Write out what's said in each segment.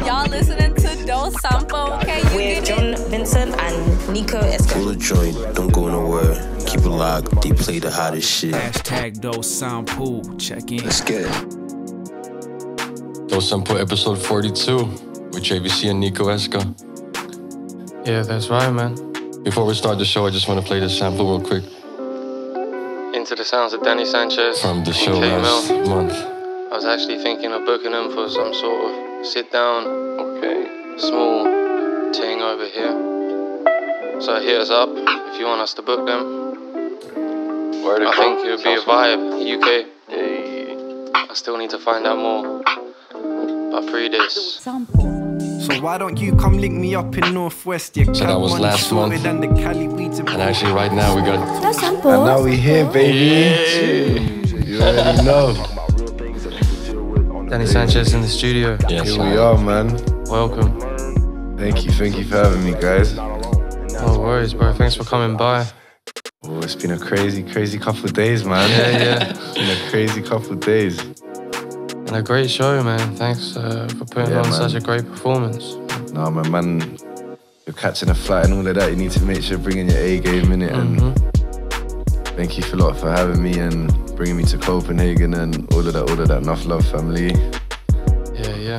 Y'all listening to Dosesampu, okay? You with John, Vincent, and Nico Esco. Pull the joint, don't go nowhere. Keep it locked, they play the hottest shit. Hashtag Dosesampu, check in. Let's get it. Dosesampu episode 42 with JVC and Nico Esco. Yeah, that's right, man. Before we start the show, I just want to play this sample real quick. Into the sounds of Danny Sanchez from the show KXMEL. last month. I was actually thinking of booking him for some sort of sit down, small thing over here. So hit us up if you want us to book them. I think it would be a vibe, UK. I still need to find out more. But pre this. So why don't you come link me up in Northwest? So that was last month. And actually right now we got And now we here, baby. You already know. Danny Sanchez in the studio. Yes, here we are, man. Welcome. Thank you for having me, guys. No worries, bro. Thanks for coming by. Oh, it's been a crazy couple of days, man. Yeah. It's been a crazy couple of days. And a great show, man. Thanks for putting on such a great performance. No, man, you're catching a flight and all of that. You need to make sure you're bringing your A game in it. And thank you a lot for having me and bringing me to Copenhagen and all of that. Enough love, family. Yeah.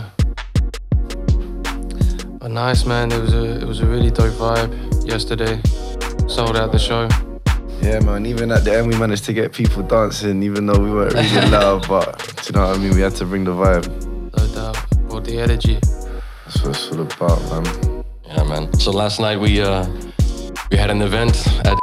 But nice, man. It was a really dope vibe yesterday. Sold out the show. Yeah, man, even at the end we managed to get people dancing even though we weren't really loud, but do you know what I mean? We had to bring the vibe. No doubt. Brought the energy. That's what it's all about, man. Yeah, man. So last night we had an event at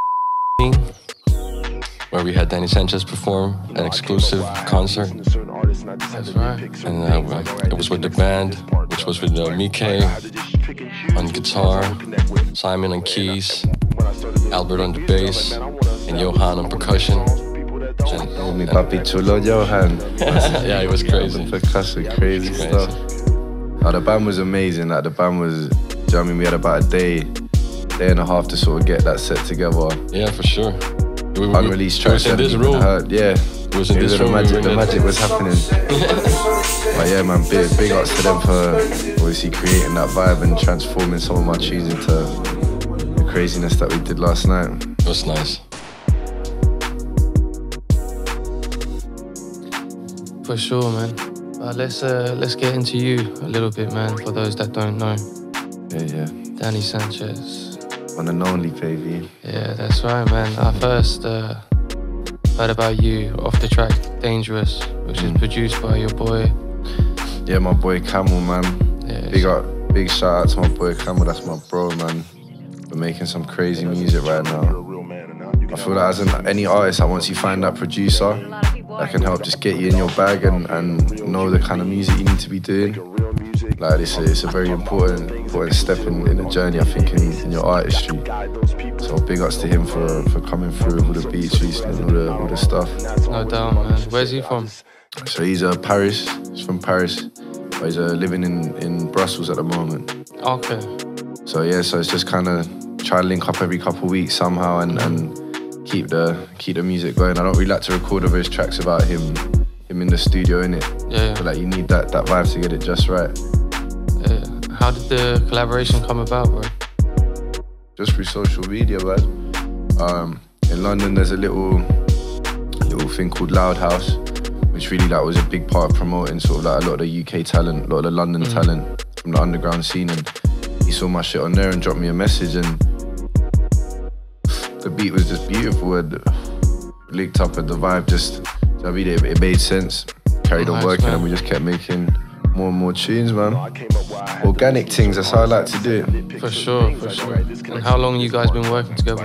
where we had Danny Sanchez perform an exclusive concert. That's right. And it was with the band, which was with Mike on guitar, Simon on keys, Albert on the bass, and Johan on percussion. Mi papi chulo Johan. Yeah, it was crazy. Percussion, crazy stuff. The band was amazing. Like, the band was, do you know what I mean? We had about a day and a half to sort of get that set together. Yeah, for sure. Unreleased tracks that hadn't even heard. Yeah. It was in this room. The magic was happening. But yeah, man, big ups to them for obviously creating that vibe and transforming some of my tunes into the craziness that we did last night. It was nice. For sure, man. But let's get into you a little bit, man, for those that don't know. Yeah. Danny Sanchez. One and only, baby. Yeah, that's right, man. I first heard about you off the track Dangerous, which is produced by your boy. Yeah, my boy Camel, man. Yeah, big shout out to my boy Camel, that's my bro, man. We're making some crazy music right now. I feel like as any artist, that once you find that producer that can help just get you in your bag and know the kind of music you need to be doing, like it's a very important step in the journey, I think, in your artistry. So big ups to him for coming through with all the beats recently and all the stuff. No doubt, man. Where's he from? So he's Paris. He's from Paris, but he's living in Brussels at the moment. Okay. So yeah, so it's just kind of try to link up every couple of weeks somehow and keep the music going. I don't really like to record over his tracks about him in the studio, innit? Yeah. But like you need that vibe to get it just right. Yeah. How did the collaboration come about, bro? Just through social media, man. In London, there's a little thing called Loud House, which really was a big part of promoting sort of like a lot of the UK talent, a lot of the London talent from the underground scene. And he saw my shit on there and dropped me a message, and the beat was just beautiful and linked up, and the vibe just, I mean, it made sense. Carried on working, and we just kept making more and more tunes, man. Organic things, that's how I like to do it. For sure. And how long you guys been working together?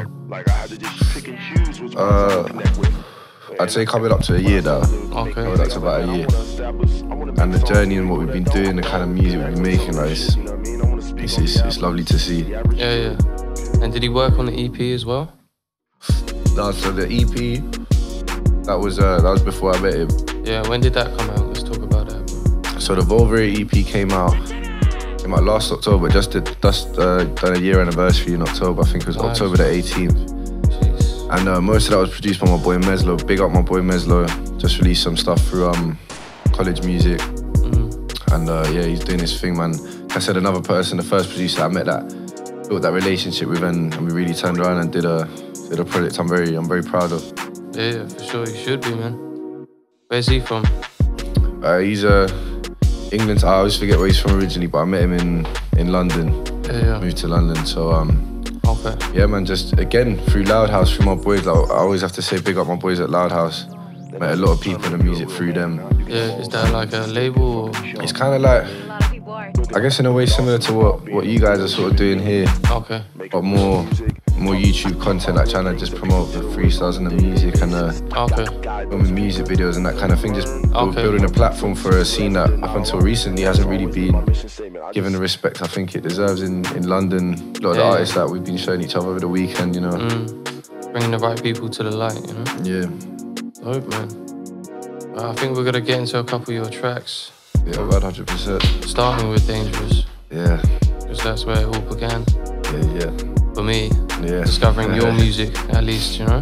I'd say coming up to a year now. Okay. Coming up to about a year. And the journey and what we've been doing, the kind of music we've been making, like, it's lovely to see. Yeah. And did he work on the EP as well? No, so the EP, that was before I met him. Yeah, when did that come out? Let's talk about that, bro. So the Volvary EP came out last October, just done a year anniversary in October. I think it was October the 18th. And most of that was produced by my boy Meslo. Big up my boy Meslo. Just released some stuff through College Music. And yeah, he's doing his thing, man. I said, another person, the first producer I met that built that relationship with, and we really turned around and did a project I'm very proud of. Yeah, for sure, you should be, man. Where's he from? He's England. I always forget where he's from originally, but I met him in London. Yeah. Moved to London, so okay. Yeah, man. Just again through Loud House, through my boys. Like, I always have to say big up my boys at Loud House. Met a lot of people in the music through them. Yeah, is that like a label? Or? It's kind of like, I guess in a way similar to what you guys are sort of doing here. Okay. But more YouTube content, like trying to just promote the freestyles and the music and filming music videos and that kind of thing. Just building a platform for a scene that up until recently hasn't really been given the respect I think it deserves in London. A lot of the artists that we've been showing each other over the weekend, you know. Bringing the right people to the light, you know. Yeah. Dope, man. I think we're gonna get into a couple of your tracks. Yeah, about 100%. Starting with Dangerous. Yeah. Because that's where it all began. Yeah. For me, yeah. Discovering your music, at least, you know?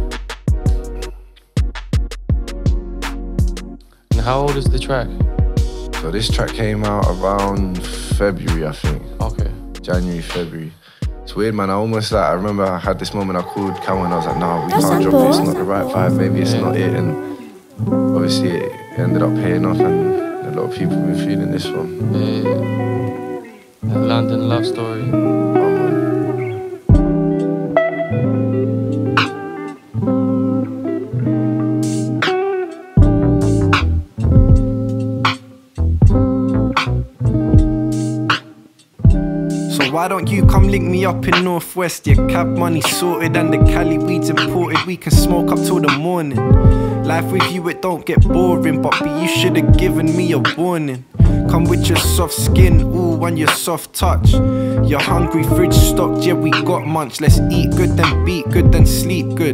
And how old is the track? So this track came out around February, I think. Okay. January, February. It's weird, man. I remember I had this moment I called Camo and I was like, no, we can't drop it. It's not the right vibe. Maybe it's not it. And obviously it ended up paying off and a lot of people have been feeling this one. Yeah. That London love story. Why don't you come link me up in Northwest? Your cab money sorted and the Cali weeds imported. We can smoke up till the morning. Life with you, it don't get boring, but you should have given me a warning. Come with your soft skin, ooh, and your soft touch. You're hungry, fridge stocked, yeah, we got munch. Let's eat good, then beat good, then sleep good.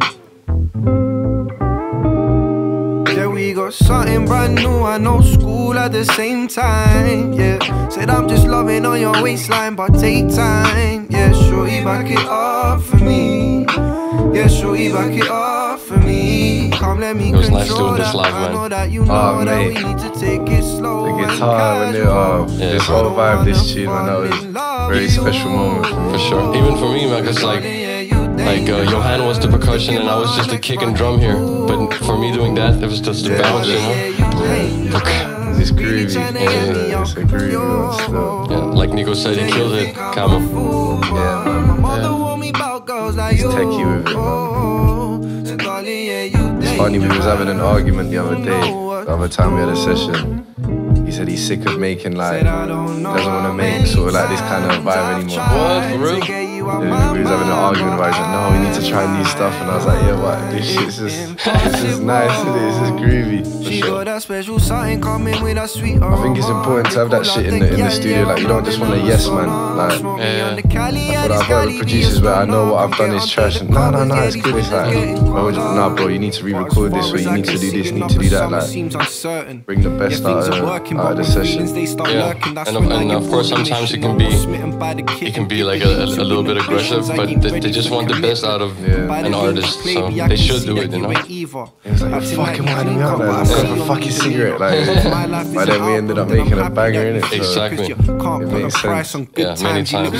Yeah, we got something brand new and old school at the same time, yeah. Said I'm just loving on your waistline, but take time. Yeah, shorty, back it up for me. Yeah, shorty, back it up for me. Come let me control nice doing this live, I man. know that you know that we need to take it slow. The guitar and this whole vibe, this tune, man, that was a very special moment for sure. Even for me, man, because like Johan was the percussion and I was just a kick and drum here. But for me doing that, it was just the bounce, you know? It's groovy. Yeah, it's a groovy one still. Yeah, like Nico said, he killed it. Camo. Yeah, man. He's techie with it, man. It's funny, we was having an argument the other day. The other time we had a session. He said he's sick of making like, doesn't want to make sort of like this kind of vibe anymore. What? For real? Yeah, we was having an argument about it. He's like, no, we need to try new stuff. And I was like, yeah, what? This shit's just nice, isn't it? It's just groovy. For sure. I think it's important to have that shit in the studio. Like, you don't just want a yes man. Like, I thought I've heard with producers where I know what I've done is trash. And no, it's good. It's like, nah, bro, you need to re-record this, or you need to do this, need to do that. Like, bring the best out of the session. Yeah, and of course sometimes it can be like a little bit aggressive, but they just want the best out of an artist, so they should do it, you know? It was like, you're fucking winding me up, man. I'm going for a fucking cigarette. Like, but then we ended up making a banger in it. So exactly. It makes sense. Yeah, many times.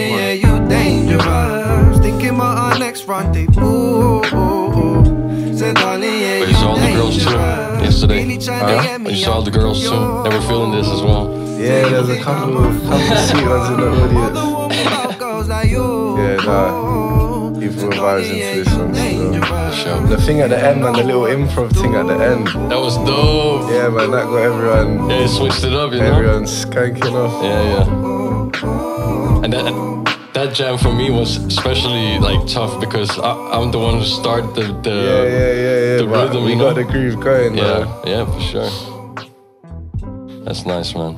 Thinking about our next rendezvous. But you saw all the girls too yesterday. You saw all the girls too. They were feeling this as well. Yeah, there's a couple of sweet ones in the audience. Yeah, nah. People were vibes into this one. So. Sure. The thing at the end, man, the little improv thing at the end. That was dope. Yeah, man, that got everyone. Yeah, you switched it up, you know. Everyone's skanking off. Yeah. And that jam for me was especially like tough because I'm the one who started the rhythm. We got the groove going. Yeah, for sure. That's nice, man.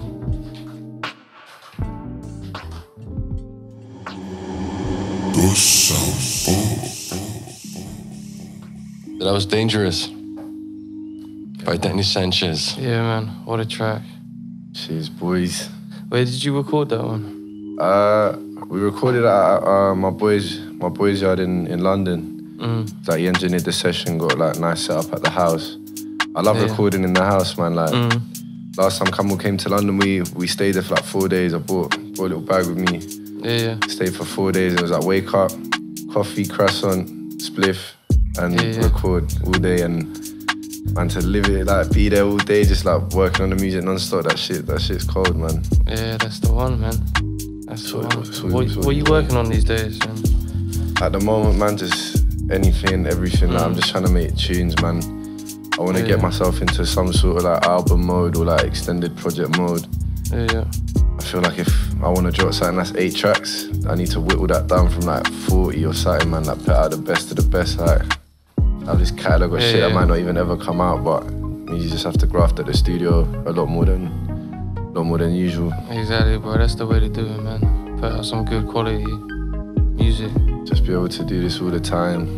That was Dangerous by Danny Sanchez. Yeah, man, what a track. Jeez, boys. Where did you record that one? We recorded at my boys' yard in London. Like, he engineered the session, got like nice setup at the house. I love recording in the house, man. Like, last time KXMEL came to London, we stayed there for like 4 days. I brought a little bag with me. Yeah. Stayed for 4 days. It was like wake up, coffee, croissant, spliff, and record all day. And man, to live it, like be there all day, just like working on the music non-stop. That shit's cold, man. Yeah, that's the one, man. That's the one. What are you working on these days, man? At the moment, man, just anything, everything. Like, I'm just trying to make tunes, man. I want to get myself into some sort of like album mode or like extended project mode. Yeah. I feel like if I want to drop something that's 8 tracks, I need to whittle that down from like 40 or something, man. Like put out the best of the best. Like I have this catalogue of shit that might not even ever come out, but you just have to graft at the studio a lot more than usual. Exactly, bro. That's the way to do it, man. Put out some good quality music. Just be able to do this all the time.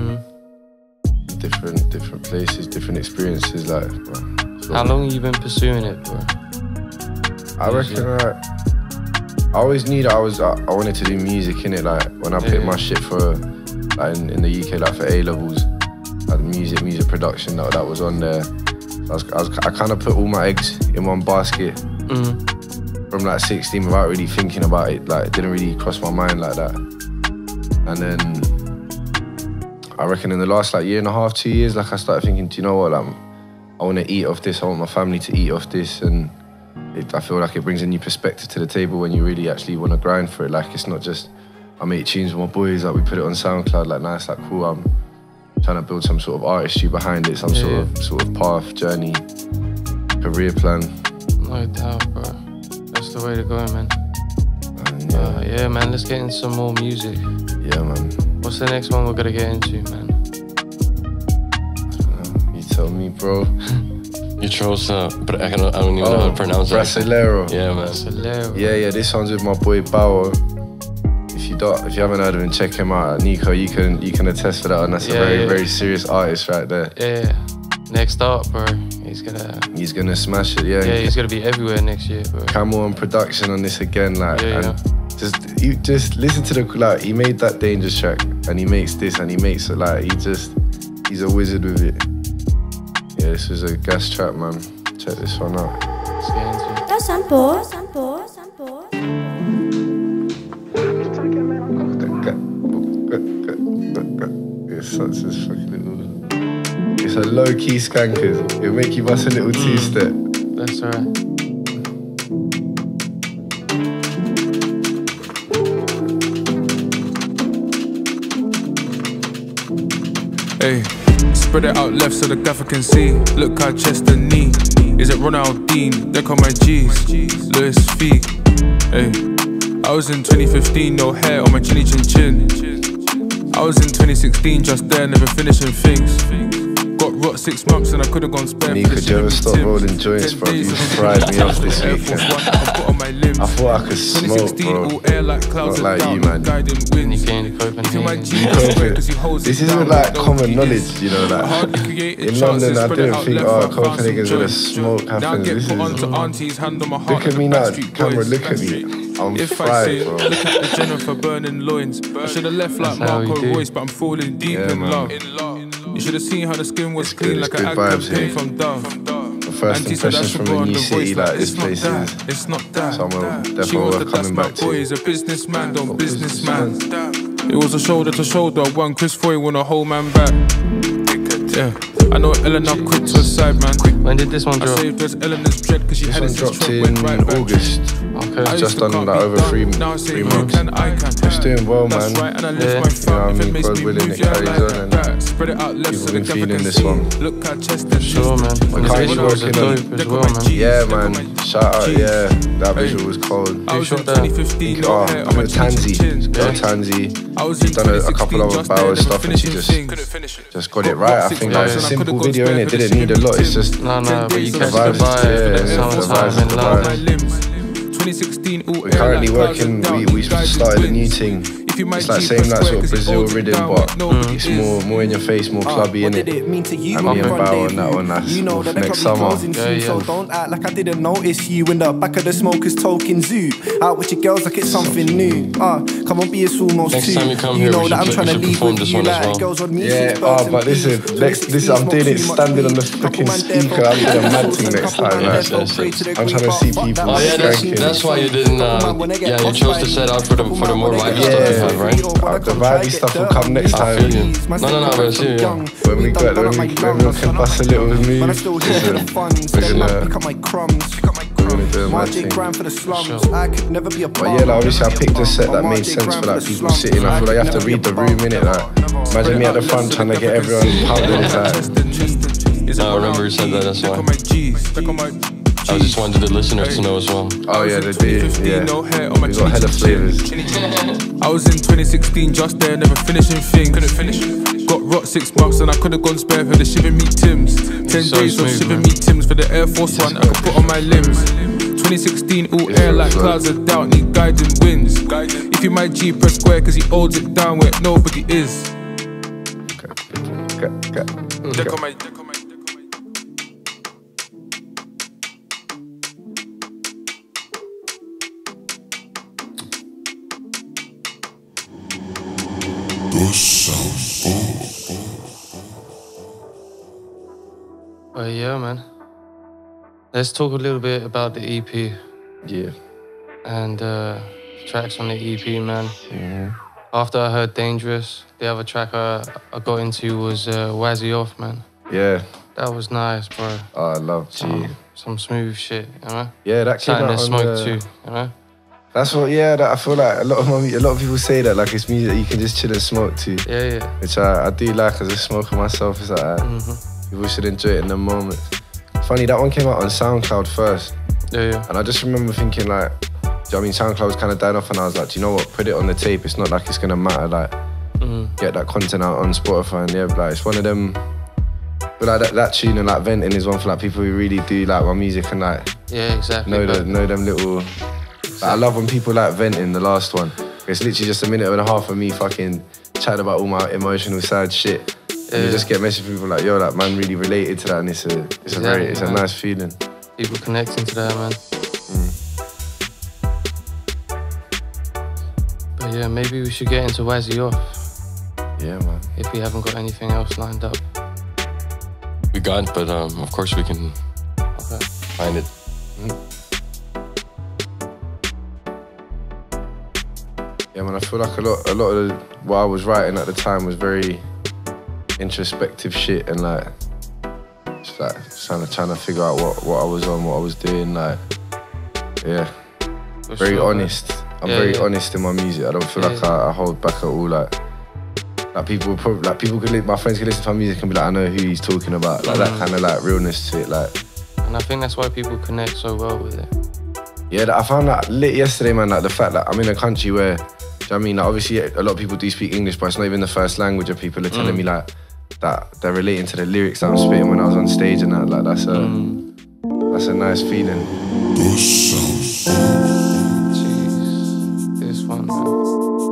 Different places, different experiences, like, bro. How long have you been pursuing it, bro? I reckon, like, I always knew that I wanted to do music, innit? Like, when I picked my shit for, like, in the UK, like, for A-levels, like, music production, that was on there. I kind of put all my eggs in one basket from, like, 16 without really thinking about it. Like, it didn't really cross my mind like that. And then I reckon in the last like 1.5 to 2 years, like I started thinking, do you know what? Like, I want to eat off this. I want my family to eat off this, and I feel like it brings a new perspective to the table when you really actually want to grind for it. Like it's not just I make tunes with my boys. Like we put it on SoundCloud. Like nice, like cool. I'm trying to build some sort of artistry behind it, some sort of path, journey, career plan. No doubt, bro. That's the way to go, man. Yeah, man. Let's get into some more music. Yeah, man. What's the next one we're gonna get into, man? You tell me, bro. You chose, but I don't even know how to pronounce it. Brasileiro. Yeah, man. Brasileiro. Yeah. This one's with my boy Bao. If you haven't heard of him, check him out. Nico, you can attest for that one. That's a very serious artist right there. Yeah. Next up, bro. He's gonna smash it. Yeah. Yeah, he's gonna be everywhere next year, bro. KXMEL on production on this again, like. Just listen to like he made that Dangerous track and he makes this and he makes it like he's a wizard with it. Yeah, this is a gas track, man. Check this one out. Let's get into it. Dosesampu. It's a low key skankers. It'll make you bust a little 2-step. That's alright. Hey, spread it out left so the gaffer can see. Look how chest and knee. Is it Ronaldinho? They call my G's. Louis V. Hey, I was in 2015, no hair on my chinny chin chin. I was in 2016, just there, never finishing things. Got rot 6 months and I could've gone spare. Me, could you ever stop rolling joints, bro? You fried me off this weekend. I thought I could smoke, bro. Not like you, man. This isn't like common knowledge, you know, like in London I didn't think, Copenhagen's where the smoke happens. This is, look at me now, camera, look at me. I'm fried, bro. Look at the Jennifer burning loins. I should've left like Marco Royce, but I'm falling deep in love. You should've seen how the skin was clean, like an actor came from Dove. The first impressions from a new city like this place is it's not that. Somewhere definitely worth coming back to. He's a businessman, don't businessman. It was a shoulder to shoulder, one Chris Foy won a whole man back. Yeah, I know Ellen now quick to a side, man. When did this one drop? I saved Eleanor's dread because she had it dropped in August. Okay. It's just done like over 3 months. It's doing well, man. Right, and I you know what I mean? God willing, it carries on, and people been feeling this one. Look at chest and sure, man. The visuals are dope as well, man. Yeah, man. Shout out, yeah. That visual was cold. Who shot that? I'm with Tanzi. She's done a couple of Bauer stuff and she just got it right. I think that was a simple video and it didn't need a lot. It's just no, but you catch the vibe. Summertime in London. We're currently working. We started a new thing. It's like same like sort of Brazil rhythm, but it's more in your face, more clubby, innit? And me and Bao on that one, that's next summer. So don't act like I didn't notice you in the back of the smokers talking zoo. Out with your girls like it's something new. Come on, be it's almost Next two. time you come You here, know we that I'm should trying to leave perform with this you one as like well. girls on me. Yeah, but listen, this I'm doing it standing on the fucking speaker. I'm doing a mad thing next time, Yes, man. yes, yes. I'm trying to see people Oh yeah, skanking. that's why you didn't. Yeah, you chose to set out for the more vibey stuff you have, right? The vibey stuff will come next I time. feel you. No, but it's you, yeah. When we can bust a little move, we're gonna do a mad thing. But yeah, like, obviously I picked a set that made sense for like people sitting. I feel like you have to read the room, innit? Like, imagine me at the front trying to get everyone pounding like. No, I remember you said that, that's why. I just wanted the listeners to know as well. Oh yeah, they did, yeah. We got hella flavours. I was in 2016, just there, never finishing things. Couldn't finish. Got rot 6 months and I could've gone spare for the shivering me Tims. 10 days of shivering me Tims for the Air Force One I could put on my limbs. 2016, all air like clouds of doubt, need guiding winds. If you my G, press square cause he holds it down where nobody is. Check on my Yeah, man. Let's talk a little bit about the EP. Yeah. And tracks on the EP, man. Yeah. After I heard Dangerous, the other track I got into was Wazzy Off, man. Yeah. That was nice, bro. Oh, I love G. Some smooth shit, you know? Yeah, that came out on smoke too, you know? That's what, yeah, that I feel like a lot of people say that, like, it's music that you can just chill and smoke to. Yeah, yeah. Which I do like as a smoker myself. It's like, people should enjoy it in the moment. Funny, that one came out on SoundCloud first. Yeah, yeah. And I just remember thinking, like, do you know what I mean, SoundCloud was kind of dying off, and I was like, do you know what, put it on the tape. It's not like it's gonna matter, like, get that content out on Spotify. And yeah, like, it's one of them, but like that tune and like Venting is one for like people who really do like my music and like, yeah, exactly. Know them little, like, I love when people like Venting, the last one. It's literally just a minute and a half of me fucking chatting about all my emotional sad shit. And you just get messages from people like, yo, that man really related to that, and it's a nice feeling. People connecting to that, man. But yeah, maybe we should get into Wazzy Off. Yeah, man. If we haven't got anything else lined up. We got, but of course we can find it. Yeah, man, I feel like a lot of what I was writing at the time was very introspective shit, and like, just like trying to figure out what I was on, what I was doing, like, yeah, very honest. I'm very honest in my music. I don't feel like I hold back at all. Like people could, my friends could listen to my music and be like, I know who he's talking about. Like that kind of like realness to it, like. And I think that's why people connect so well with it. Yeah, I found that lit yesterday, man. Like the fact that I'm in a country where, do you know what I mean? Like, obviously, a lot of people do speak English, but it's not even the first language. And people are telling me like that they're relating to the lyrics that I'm spitting when I was on stage and that. Like that's a nice feeling. Jeez, this one, man.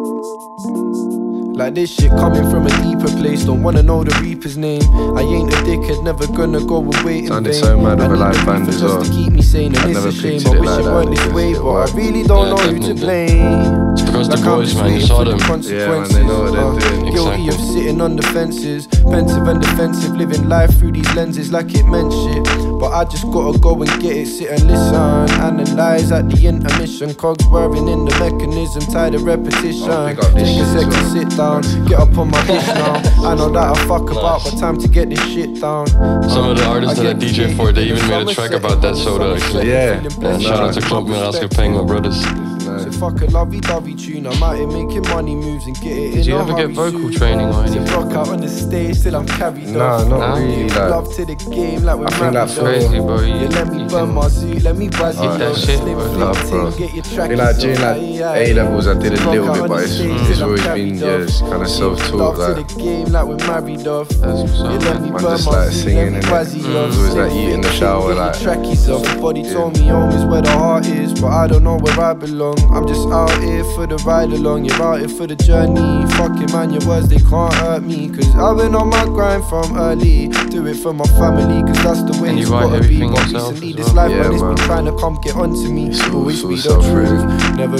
Like this shit coming from a deeper place. Don't wanna know the Reaper's name. I ain't a dickhead, never gonna go and wait in Sounded vain. so mad with a live band as well. Just to keep me sane, and it's a shame. I wish it weren't this way, but I really don't know who to blame. It's because the boys, man, you saw them. Yeah, man, they know what they're doing. Guilty of sitting on the fences, pensive and defensive, living life through these lenses like it meant shit. But I just gotta go and get it, sit and listen, analyze at the intermission. Cogs whirring in the mechanism, tired of repetition. Take a second, sit down, get up on my bitch now. I know that I fuck about, but time to get this shit down. Some of the artists that I DJ for, they even made a track about that soda, actually. Yeah. And shout out to Club Mirazka paying my brothers. So fuck a lovey-dovey tune, I'm out here making money moves and get it. Did you ever get vocal training or anything? Rock out on the stage till I'm carried off. No, not really. Love to the game like we're I think that's crazy, bro. You let me burn my suit, let me buzz it. That shit, bro. Love, bro. I mean, like during like A-levels, I did a little bit, but it's always been just kind of self-taught. Love to the game like we're married off. That's what's up, man. I'm just like singing and always like you in the shower, like. Trackies off. The body told me home is where the heart is, but I don't know where I belong. I'm just out here for the ride along, you're out here for the journey. Fucking man, your words, they can't hurt me. Cause I've been on my grind from early. Do it for my family, cause that's the way it's gotta be. But recently this life, man, it's been trying to come get onto me. Always be the truth, never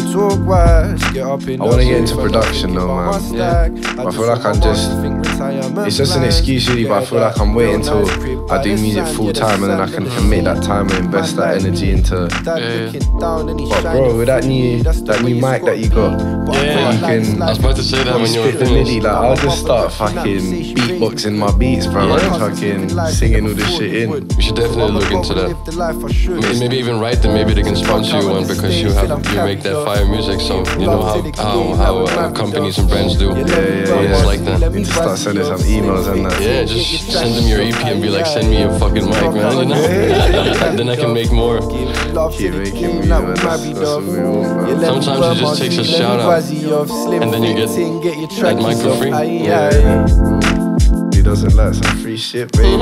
talk wise. Get up in I want to get into production though, man. Yeah. I feel like I'm just, it's just an excuse really, but I feel like I'm waiting till I do music full time and then I can commit that time and invest that energy into. But bro, with that new mic that you got, you can, I was about to say that when you were spit the MIDI, like I'll just start fucking beatboxing my beats, bro, and fucking singing all this shit in. We should definitely look into that. Maybe even write them. Maybe they can sponsor you one because you make that fire music. So you know how companies and brands do. It's like that. You just start sending some emails and that. Yeah, just send them your EP and be like, send me your fucking mic, man. You know. Then I can make more. Keep making music, man. That's what we want, man. Sometimes it just takes a shout out, and then you get that mic for free. Yeah. He doesn't like some free shit, baby.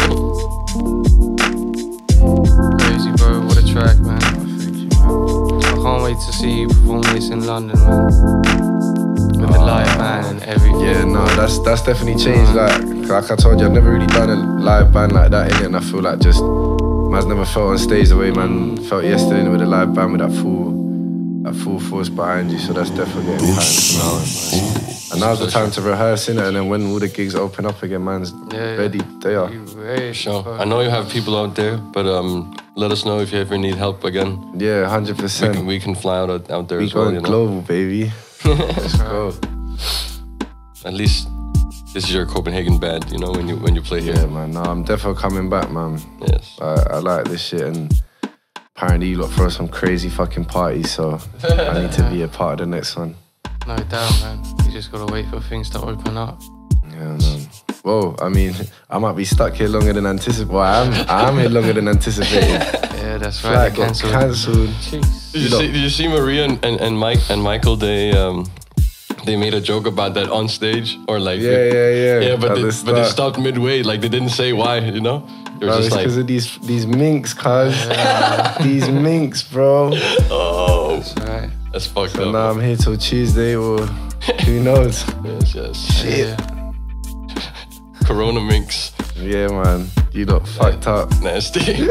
Crazy, bro. What a track, man. I can't wait to see you perform this in London, man. With the live band and everything. Yeah, no, that's definitely changed. Like I told you, I've never really done a live band like that, innit? And I feel like just man's never felt on stage the way man felt yesterday with a live band with that full force behind you. So that's definitely getting packed. And now's the time to rehearse, innit? And then when all the gigs open up again, man's ready. They are. Sure. I know you have people out there, but let us know if you ever need help again. Yeah, 100%. We can fly out there we as well. Going global, baby. Let's go. At least this is your Copenhagen band, you know, when you play here. Yeah, man. No, I'm definitely coming back, man. Yes. I like this shit, and apparently you lot throw some crazy fucking parties, so I need to be a part of the next one. No doubt, man. You just gotta wait for things to open up. Yeah, man. Well, I mean, I might be stuck here longer than anticipated. Well, I am here longer than anticipated. Yeah, that's right. Flight got cancelled. Did you see Maria and Michael? They made a joke about that on stage, or like yeah. But they stopped midway. Like they didn't say why, you know. They were just it's like, because of these minks, cuz. These minks, bro. Oh, that's right. That's fucked so up. now I'm here till Tuesday, or who knows? Yes. Shit. Yeah. Corona minks. Yeah, man. You lot fucked up. Nasty.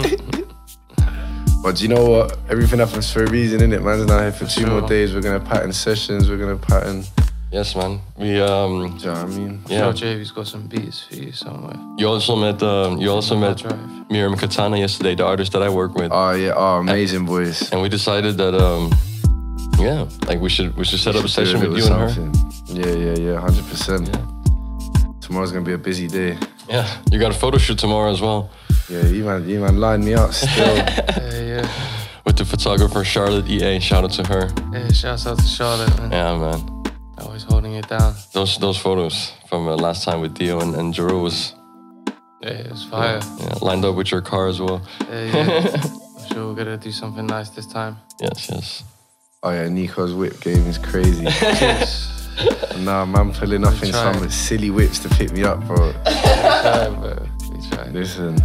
But you know what? Everything happens for a reason, innit? Man's not here for 2 more days. We're gonna pattern sessions. We're gonna pattern. Yes, man. We Do you know what I mean? yeah. JV's got some beats for you somewhere. You also met Miriam Katana yesterday, the artist that I work with. Oh yeah, amazing voice. And we decided that like we should set up a session with you and her. Yeah, 100%. Yeah. Tomorrow's gonna be a busy day. Yeah, you got a photo shoot tomorrow as well. Yeah, you man lined me up still. Yeah. With the photographer Charlotte EA, shout out to her. Yeah, shouts out to Charlotte, man. Yeah, man. Always holding it down. Those photos from last time with Dio and Jeru was Yeah, it's fire. Yeah, lined up with your car as well. Yeah. I'm sure we're gonna do something nice this time. Yes. Oh yeah, Nico's whip game is crazy. Nah, man, pulling up in some silly whips to pick me up, bro. We try, bro. We try. Listen.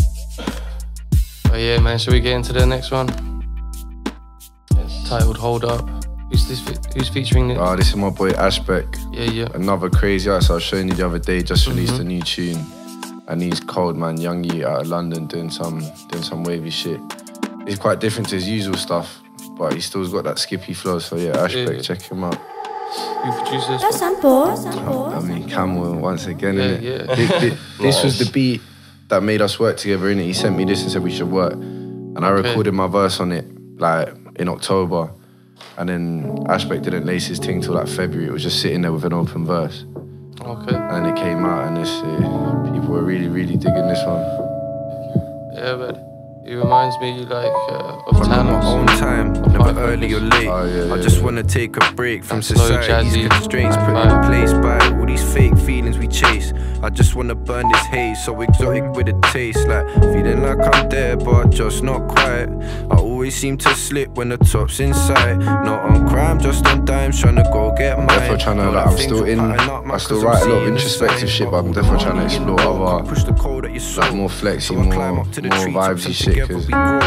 Oh yeah, man. Should we get into the next one? Yes. Titled "Hold Up." Who's featuring it? Oh, this is my boy Ashbeck. Yeah. Another crazy artist I was showing you the other day. Just released a new tune, and he's cold, man. Youngie out of London doing some wavy shit. It's quite different to his usual stuff, but he still's got that skippy flow. So yeah, Ashbeck, check him out. Who produced this? Dosesampu. I mean, Camel once again, innit? Yeah. This was the beat that made us work together, innit? He sent me this and said we should work. And I recorded my verse on it, like, in October. And then Ashbeck didn't lace his thing till like February. It was just sitting there with an open verse. Okay. And it came out and people were really, really digging this one. Yeah, but it reminds me like of On my own talents. time, never early or late. I just wanna take a break from society's constraints put in place by all these fake feelings we chase. I just wanna burn this haze, so exotic with a taste, like feeling like I'm there but just not quite. I always seem to slip when the top's in sight. Not on crime, just on dimes, trying to go get mine. Definitely trying to, like, I still write a lot of introspective shit, but I'm definitely trying to explore other, like, more flexy, more vibesy shit, cause you know,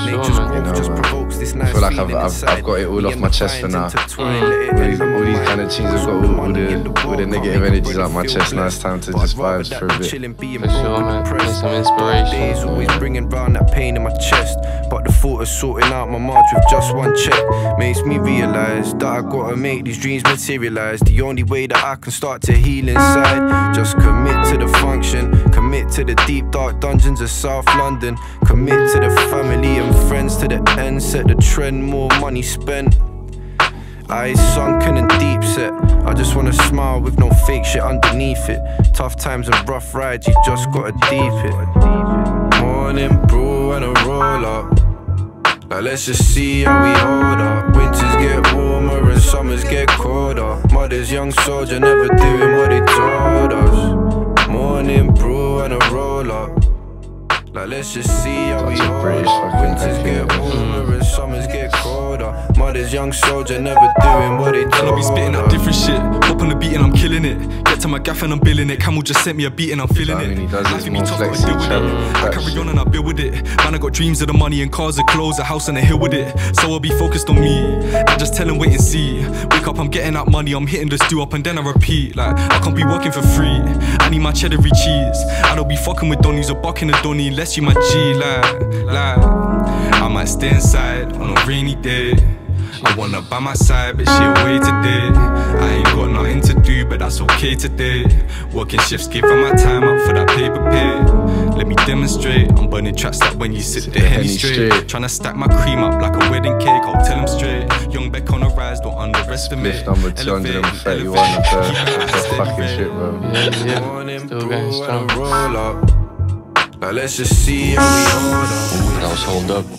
I feel like I've got it all off my chest for now. All these kind of tunes have got all the negative Positive energy's out my chest, now it's time to just vibes for a bit. For sure, man. Need some inspiration. Days always bringing round that pain in my chest, but the thought of sorting out my march with just one check makes me realise that I gotta make these dreams materialise. The only way that I can start to heal inside. Just commit to the function, commit to the deep dark dungeons of South London, commit to the family and friends to the end, set the trend, more money spent. Eyes sunken and deep set, I just wanna smile with no fake shit underneath it. Tough times and rough rides, you just gotta deep it. Morning brew and a roll up, like let's just see how we hold up. Winters get warmer and summers get colder. Mother's young soldier never doing what he told us. Morning brew and a roll up, like let's just see how we hold up. Winters get warmer and summers get colder. Mother's young soldier never doing what he told us. And I'll be spitting up different shit. Hop on the beat and I'm killing it. Get to my gaff and I'm billing it. Camel just sent me a beat and I'm feeling it. Life in me tough, gotta deal with it. I carry on and I build with it. Man, I got dreams of the money and cars and clothes, a house and a hill with it. So I'll be focused on me. I just tell them wait and see. Wake up, I'm getting that money, I'm hitting the stew up and then I repeat. Like, I can't be working for free. I need my cheddar cheese. I don't be fucking with donnies or bucking a donny unless you my G. Like, I might stay inside on a rainy day. I wanna by my side, but she away today. I ain't got nothing to do, but that's okay today. Working shifts, giving my time up for that paper pay. Let me demonstrate, I'm burning tracks like when you sit there henny straight. Tryna stack my cream up like a wedding cake, I'll tell them straight. Young Beck on the rise, don't underestimate. Lift number 231 of the fucking shit, bro. Yeah, still going strong. Roll up, like let's just see how we hold up. That was Hold Up.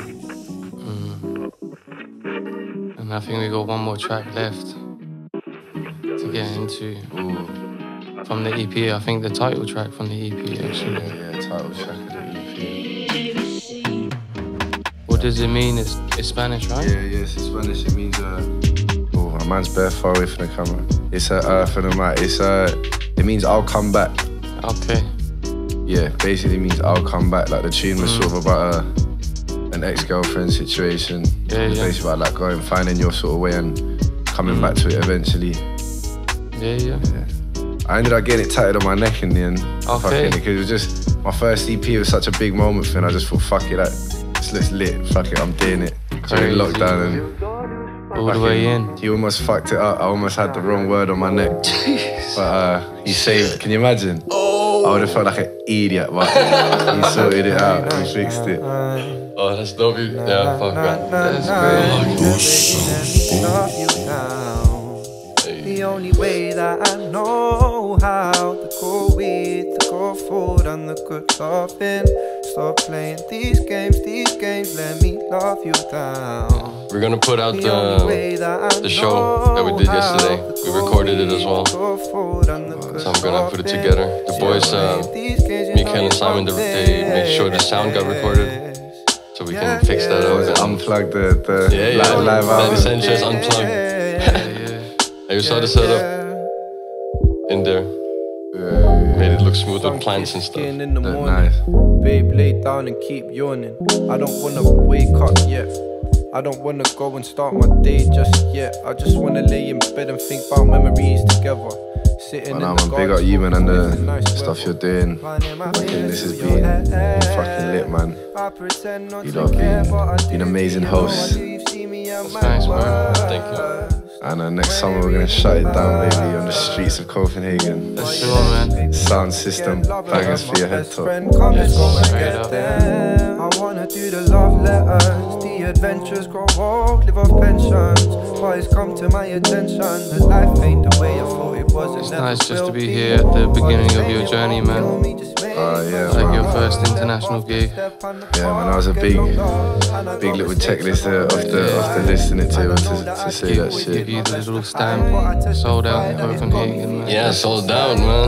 And I think we got one more track left to get into. From the EP, I think the title track from the EP actually. Yeah, title track of the EP. What does it mean? It's Spanish, right? Yeah, it's in Spanish. It means oh, my man's bare far away from the camera. It's for the mic. It means I'll come back. Okay. Yeah, basically means I'll come back. Like the tune was sort of about an ex-girlfriend situation. Yeah. Basically about like going, finding your sort of way and coming back to it eventually. Yeah. I ended up getting it tatted on my neck in the end. Okay. Because it was just, my first EP was such a big moment for me. I just thought, fuck it, this looks lit. Fuck it, I'm doing it. So in lockdown and all the way in. He almost fucked it up. I almost had the wrong word on my neck. But he saved, can you imagine? I would have felt like an idiot, but he sorted it out, he fixed it. Oh, that's dope. Yeah, fuck that. That's The only way that I know how to go with, to go forward and the good loving. Stop playing these games, let me love you down. We're gonna put out the show that we did yesterday. We recorded it as well. So I'm gonna put it together. The boys, Mikael and Simon, they made sure the sound got recorded. So we can fix that out. Unplug the live album. Sanchez unplugged. You saw the setup in there. Made it look smooth with plants and stuff. Nice. Babe, lay down and keep yawning. I don't wanna wake up yet. I don't wanna go and start my day just yet. I just wanna lay in bed and think about memories together. Sitting in the garden, big up you, man, and the stuff you're doing. This has been fucking lit, man. You lot have been an amazing host. That's nice, man. Thank you. And next summer we're gonna shut it down, baby, on the streets of Copenhagen. That's sure, man. Sound system, bangers for your head top. Yes, straight up. I wanna do the love letters, the adventures grow old, live off pensions. But it's come to my attention that life ain't the way I thought it was. It's nice just to be here at the beginning of your journey, man. Yeah, like man. your first international gig. Yeah, man, that was a big little checklist of the list in it to say that shit. Give you the little stamp, sold out in Copenhagen, man. Yeah, sold out, man.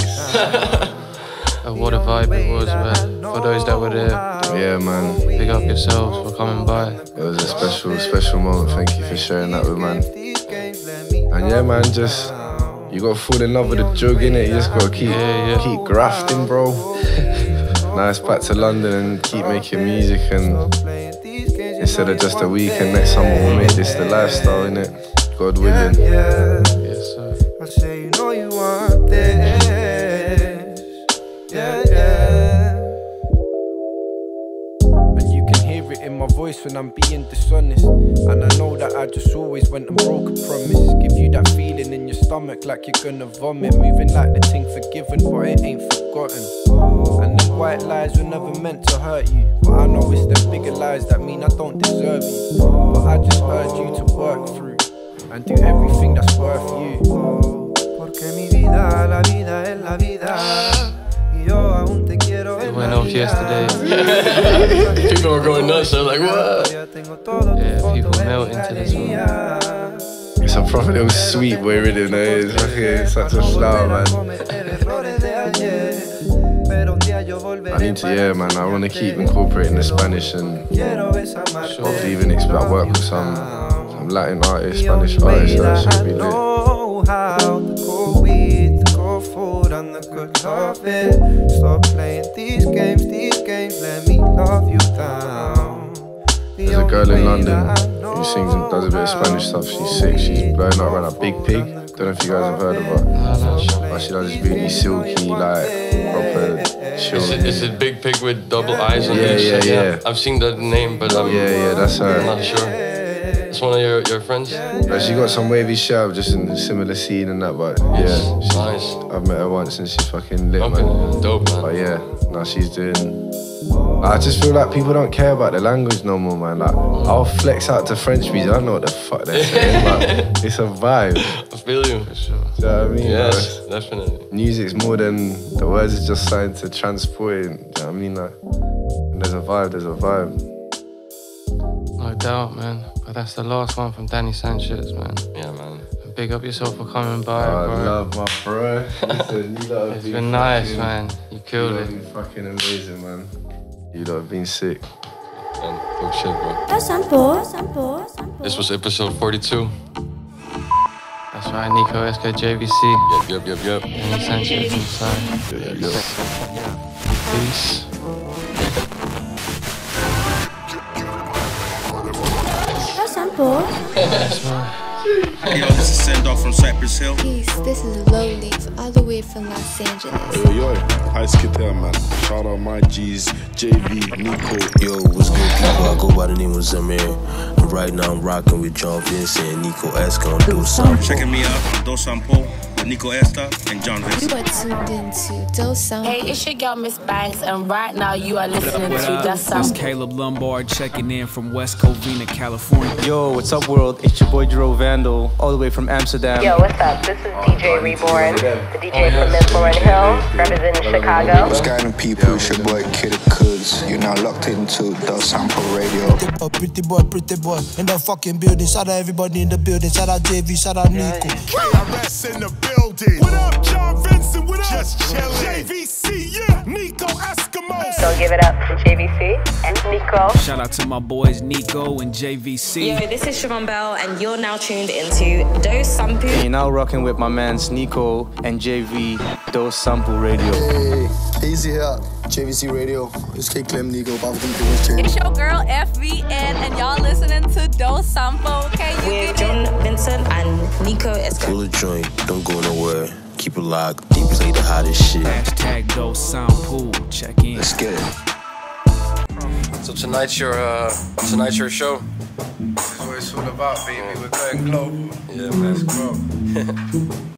What a vibe it was, man. For those that were there, yeah, man. Big up yourselves for coming by. It was a special moment. Thank you for sharing that with man. And yeah, man, just you gotta fall in love with the jug, innit? You just gotta keep grafting, bro. Now it's back to London and keep making music, and instead of just a weekend, next summer we'll make this the lifestyle, innit? God willing. Yes, sir. I say you know you want this. Yeah, yeah. And you can hear it in my voice when I'm being dishonest. And I know that I just always went and broke a promise. Give you that feeling in your stomach like you're gonna vomit. Moving like the thing forgiven, but it ain't forgotten. And the white lies were never meant to hurt you, but I know it's the bigger lies that mean I don't deserve you. But I just urge you to work through and do everything that's worth you. Porque mi vida, la vida es la vida. Y yo aún te quiero. It went off yesterday. People were going nuts, they're like, what? Yeah, people melt into this one. It's a proper little sweet boy rhythm, it's such a flower, man. I need to, yeah, man, I want to keep incorporating the Spanish and hopefully even work with some Latin artists, Spanish artists, that should be lit. How to go with the good food and the good loving. Stop playing these games, let me love you down. There's a girl in London who sings and does a bit of Spanish stuff. She's sick, she's blowing up around a Big Pig. Don't know if you guys have heard of her. But she does this really silky, like, proper chill. Is it Big Pig with double eyes on it? Yeah. I've seen that name, but that's her. I'm not sure. It's one of your friends? But she got some wavy shit, just in a similar scene and that, but yeah. She's nice. I've met her once and she's fucking lit, okay, man. Dope, man. But yeah, now she's doing... I just feel like people don't care about the language no more, man. Like, I'll flex out to French music, I don't know what the fuck they're saying, but it's a vibe. I feel you. For sure. Do you know what I mean? Yes, definitely. Music's more than the words, is just starting to transport it. Do you know what I mean? Like, and there's a vibe. No doubt, man. But that's the last one from Danny Sanchez, man. Yeah, man. Big up yourself for coming by, I bro. love my bro. Listen, it's been nice, man. You killed it. You've been fucking amazing, man. You lot have been sick. And dope shit, bro. Dosesampu. This was episode 42. That's right, Nico SK JVC. Yep. Danny Sanchez inside. Peace. Dosesampu. Yo, this is Send-Off from Cypress Hill. Peace, this is Lowleaf, all the way from Los Angeles. Yo, hi, Skid here, man. Shout out my G's, JV, Nico. Yo, what's good, people? I go by the name of Zamir. And right now I'm rocking with John Vincent and Nico Eska on Dosesampu. Checking me out on Dosesampu with Nico Esta and John Vincent. You are tuned into Dosesampu. Hey, it's your girl Miss Banks, and right now you are listening to Dosesampu. It's Caleb Lombard checking in from West Covina, California. Yo, what's up, world? It's your boy Jero Vandal, all the way from Amsterdam. Yo, what's up? This is DJ Reborn, the DJ from Mifflin Hill, representing Chicago. What's going on, people? It's your boy Kid Kuz. You're now locked into Dosesampu Radio. Pretty boy, in the fucking building. Shout out everybody in the building. Shout out JV, shout out Nico. KRS in the building. What up, John Vincent? What up? Just chillin'. JVC, yeah. Nico Eskimos. So give it up to JVC and Nico. Shout out to my boys Nico and JVC. Yo, this is Siobhan Bell, and you're now tuned into Dosesampu. You're now rocking with my mans Nico and JV, Dosesampu Radio. Hey, easy here. JVC Radio. It's KXMEL Nico. It's your girl FVN, and y'all listening to Dosesampu. Okay, with John Vincent and Nico Eska. Pull a joint, don't go nowhere. Keep it locked, deep play the hottest shit. Hashtag Dosesampu, check in. Let's get it. So tonight's your show. That's what it's all about, baby. We're going global. Yeah, man. Let's go.